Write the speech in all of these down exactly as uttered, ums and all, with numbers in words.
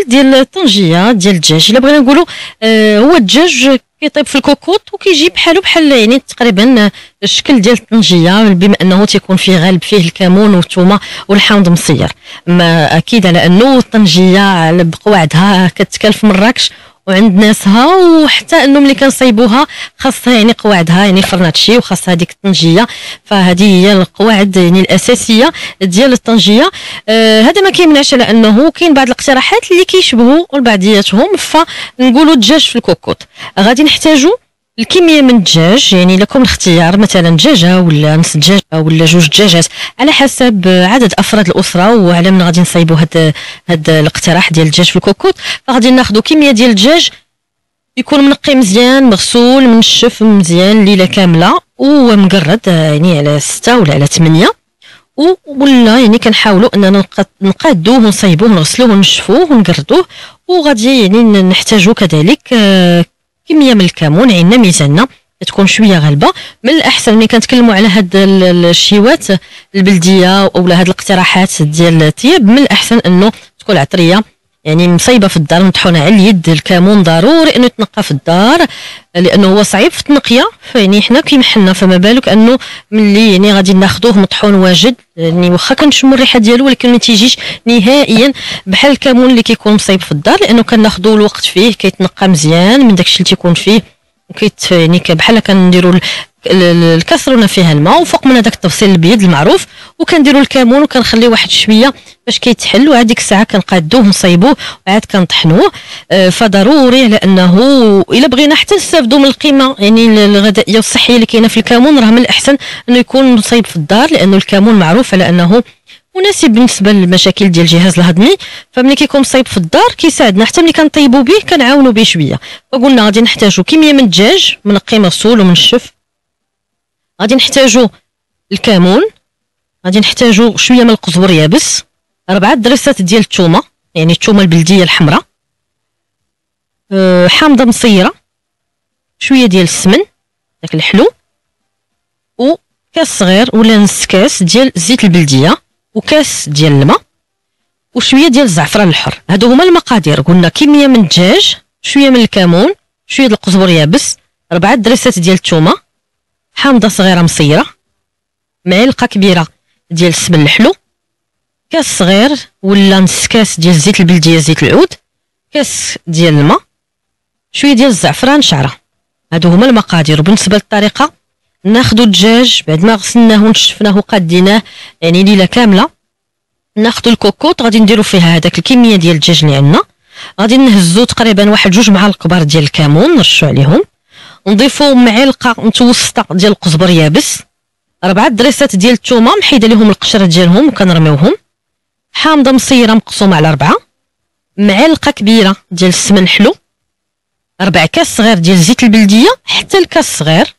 ديال الطنجيه ديال الدجاج. الا بغينا نقولوا آه هو الدجاج كيطيب في الكوكوط وكيجي بحالو بحال يعني تقريبا الشكل ديال الطنجيه، بما انه تيكون فيه غالب فيه الكمون والثومه والحامض مصير. ما اكيد على انه الطنجيه بقواعدها كتكال في مراكش وعند ناسها، وحتى انه ملي كنصايبوها خاصها يعني قواعدها يعني فرناتشي وخاصها هذيك الطنجيه، فهذه هي القواعد يعني الاساسيه ديال الطنجيه. آه هذا ما كيمنعش على انه كاين بعض الاقتراحات اللي كيشبهوا بعضياتهم، فنقولوا الدجاج في الكوكوط. غادي نحتاجوا الكميه من الدجاج، يعني لكم الاختيار مثلا دجاجه ولا نص دجاجه ولا جوج دجاجات على حسب عدد افراد الاسره وعلى من غادي نصايبوا هذا هذا الاقتراح ديال الدجاج في الكوكوط. فغادي ناخذوا كميه ديال الدجاج يكون منقي مزيان مغسول منشف مزيان ليله كامله ومقرد يعني على ستة ولا على ثمانية، ولا يعني كنحاولوا اننا نقادوه ونصايبوه ونغسلوه ونشفوه ونقردوه. وغادي يعني نحتاجوا كذلك كميه من الكمون، عندنا ميزاننا تكون شويه غالبه. من الاحسن ملي كنتكلموا على هاد الشيوات البلديه اولا هاد الاقتراحات ديال الطياب، من الاحسن انه تكون عطريه يعني مصيبه في الدار مطحونه على اليد. الكمون ضروري انه يتنقى في الدار لانه هو صعيب في التنقيه، فيعني حنا كيمحلنا، فما بالك انه ملي يعني غادي ناخذوه مطحون واجد يعني واخا كنشموا الريحه ديالو ولكن ما تيجيش نهائيا بحال الكمون اللي كيكون مصيب في الدار، لانه كناخذوا الوقت فيه كيتنقى مزيان من داكشي اللي تيكون فيه وكيت يعني بحال كنديروا الكسرونه فيها الماء وفوق من هذاك التفصيل البيض المعروف، وكنديروا الكمون وكنخليه واحد شويه باش كيتحل، وهذيك الساعه كنقادوه ونصايبوه وعاد كنطحنوه. آه فضروري على انه الا بغينا حتى نستافدوا من القيمه يعني الغذائيه والصحيه اللي كاينه في الكمون، راه من الاحسن انه يكون مصايب في الدار، لانه الكمون معروف على انه مناسب بالنسبه للمشاكل ديال الجهاز الهضمي. فملي كيكون مصايب في الدار كيساعدنا حتى ملي كنطيبوا به كنعاونوا به شويه. وقلنا غادي نحتاجوا كميه من الدجاج منقي مغسول ومنشف، غادي نحتاجوا الكمون، غادي نحتاجوا شويه من القزبر يابس، اربعه دريسات ديال الثومه يعني الثومه البلديه الحمراء، أه حامضه مصيره، شويه ديال السمن داك الحلو، وكاس صغير ولا نص كاس ديال الزيت البلديه، وكاس ديال الماء، وشويه ديال الزعفران الحر. هادو هما المقادير. قلنا كميه من الدجاج، شويه من الكمون، شويه ديال القزبر يابس، اربعه دريسات ديال الثومه، حامضه صغيره مصيره، معلقه كبيره ديال السمن الحلو، كاس صغير ولا نص كاس ديال الزيت البلديه زيت العود، كاس ديال الماء، شويه ديال الزعفران شعره. هادو هما المقادير. وبالنسبه للطريقه، ناخذوا الدجاج بعد ما غسلناه ونشفناه وقاديناه يعني ليله كامله، ناخذوا الكوكوط غادي نديروا فيها هذاك الكميه ديال الدجاج اللي عندنا، غادي نهزوا تقريبا واحد جوج معالق كبار ديال الكمون نرشوا عليهم، نضيفوا معلقه متوسطه ديال القزبر يابس، اربعه دريسات ديال الثومه محيده لهم القشره ديالهم وكنرميوهم، حامضه مصيره مقسومه على اربعه، معلقه كبيره ديال السمن حلو، ربع كاس صغير ديال الزيت البلديه حتى الكاس صغير،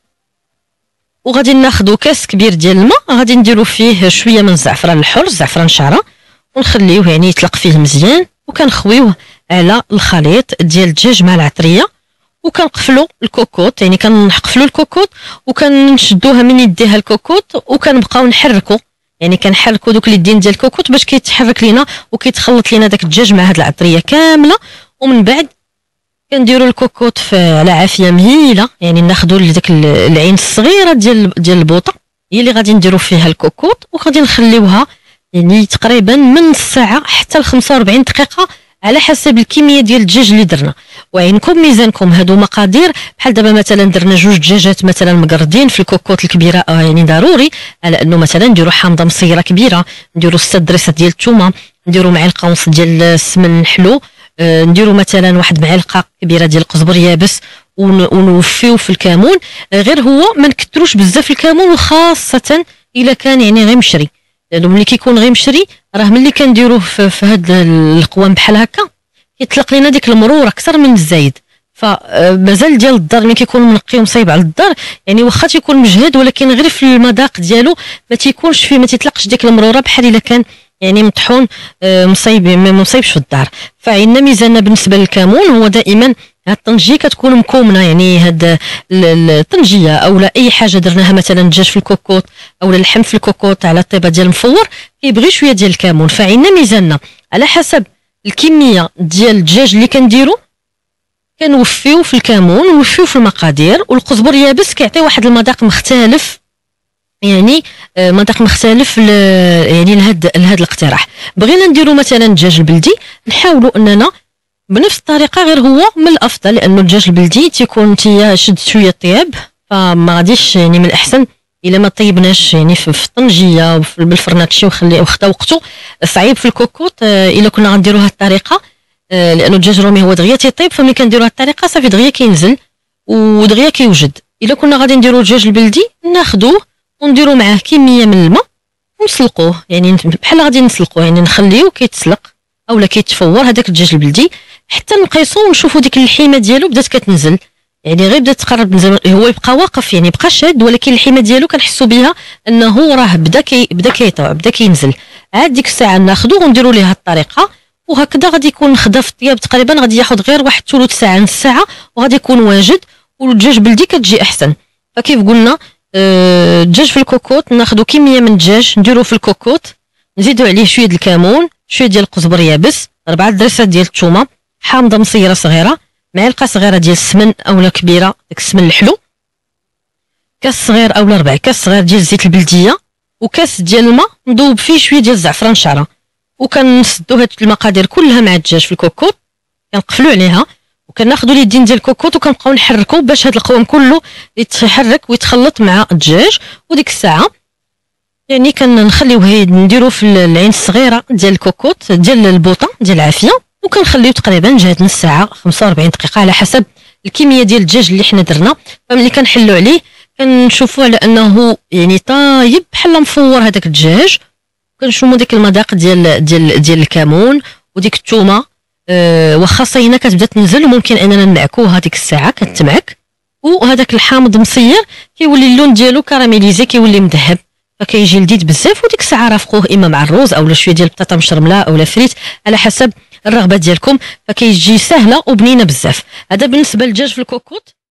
وغادي ناخذوا كاس كبير ديال الماء غادي نديروا فيه شويه من الزعفران الحر الزعفران شعره، ونخليوه يعني يطلق فيه مزيان، وكنخويوه على الخليط ديال الدجاج مع العطريه، وكنقفلوا الكوكوط يعني كنقفلوا الكوكوط وكنشدوها من يديها الكوكوط، وكنبقاو نحركوا يعني كنحركوا دوك اليدين ديال الكوكوط باش كيتحرك لينا وكيتخلط لينا داك الدجاج مع هاد العطريه كامله. ومن بعد كنديروا الكوكوط على عافيه مهيله، يعني ناخذوا داك العين الصغيره ديال ديال البوطه هي اللي غادي نديروا فيها الكوكوط، وغادي نخليوها يعني تقريبا من نص ساعه حتى ل خمسة وأربعين دقيقه على حسب الكميه ديال الدجاج اللي درنا. وعينكم ميزانكم. هادو مقادير بحال دابا مثلا درنا جوج دجاجات مثلا مقردين في الكوكوط الكبيره، آه يعني ضروري على انه مثلا نديروا حامضه مصيره كبيره، نديروا ست دريسات ديال الثومه، نديروا معلقه ونص ديال السمن الحلو، آه نديروا مثلا واحد معلقه كبيره ديال القزبر يابس، ونوفيو في الكمون. آه غير هو ما نكثروش بزاف الكمون، وخاصه الا كان يعني غير مشري، لانه ملي كيكون غير مشري راه ملي كنديروه في, في هاد القوام بحال هكا كيطلق لينا ديك المرور اكثر من الزايد. فمازال ديال الدار ملي كيكون منقي ومصايب على الدار يعني واخا تيكون مجهد، ولكن غير في المذاق ديالو ما تيكونش فيه ما تيطلقش ديك المروره بحال الا كان يعني مطحون مصايب ما مصايبش في الدار. فعندنا ميزاننا بالنسبه للكمون هو دائما هاد الطنجيه كتكون مكومنه، يعني هاد الطنجيه اولا اي حاجه درناها مثلا دجاج في الكوكوط اولا اللحم في الكوكوط على الطيبه ديال المفور كيبغي شويه ديال الكمون. فعندنا ميزاننا على حسب الكميه ديال الدجاج اللي كنديرو كنوفيو في الكمون ونوفيو في المقادير، والقزبر يابس كيعطي واحد المذاق مختلف، يعني مذاق مختلف يعني لهاد لهاد الاقتراح. بغينا نديرو مثلا الدجاج البلدي، نحاولوا اننا بنفس الطريقه، غير هو من الافضل لانه الدجاج البلدي تيكون تي شد شويه طياب، فما غاديش يعني من الاحسن الا ما طيبناش يعني في الطنجيه بالفرناتشي وخلي وخدا وقته. صعيب في الكوكوط الا كنا غنديرو هاد الطريقه، لانه الدجاج الرومي هو دغيا تيطيب، فملي كنديرو هاد الطريقه صافي دغيا كينزل ودغيا كيوجد. الا كنا غادي نديرو الدجاج البلدي ناخذوه ونديرو معاه كميه من الماء ونسلقوه، يعني بحال غادي نسلقوه، يعني نخليوه كيتسلق اولا كيتفور هذاك الدجاج البلدي حتى نقيسو ونشوفوا ديك اللحيمه ديالو بدات كتنزل، يعني غير بدات تقرب تنزل، هو يبقى واقف يعني بقى شاد، ولكن اللحيمه ديالو كنحسوا بها انه راه بدا كي بدا كيطوع بدا كينزل. عاد ديك الساعه ناخذو ونديرو ليه هاد الطريقه، وهكذا غادي يكون خدا في الطياب تقريبا غادي ياخذ غير واحد ثلث ساعه نص ساعه وغادي يكون واجد، والدجاج بلدي كتجي احسن. فكيف قلنا الدجاج في الكوكوط ناخذو كميه من الدجاج نديرو في الكوكوط، نزيدو عليه شويه ديال الكمون، شويه ديال القزبر يابس، اربعه دريسات ديال الثومه حامضه مصيره صغيره، معلقه صغيره ديال السمن اولا كبيره داك السمن الحلو، كاس صغير اولا ربع كاس صغير ديال الزيت البلديه، وكاس ديال الماء مذوب فيه شويه ديال الزعفران شعره. وكنسدو هاد المقادير كلها مع الدجاج في الكوكوط، كنقفلو عليها وكناخذوا اليدين ديال الكوكوط وكنبقاو نحركو باش هاد القوام كله يتحرك ويتخلط مع الدجاج. وديك الساعه يعني كنخليوه نديرو في العين الصغيره ديال الكوكوط ديال البوطه ديال العافيه، وكنخليو تقريبا جهد نص ساعه خمسة وأربعين دقيقه على حسب الكميه ديال الدجاج اللي حنا درنا. فملي كنحلو عليه كنشوفوا على انه يعني طايب بحال مفور هذاك الدجاج، كنشموا ديك المذاق ديال ديال ديال الكمون وديك الثومه. أه واخا صينه كتبدا تنزل وممكن اننا نمعكوها هذيك الساعه كتمعك، وهذاك الحامض مصير كيولي اللون ديالو كراميليزي كيولي مذهب، فكيجي لذيذ بزاف. وديك الساعه رافقوه اما مع الروز اولا شويه ديال البطاطا مشرمله اولا فريت على حسب الرغبه ديالكم، فكيجي سهله وبنينه بزاف. هذا بالنسبه للدجاج في الكوكوط.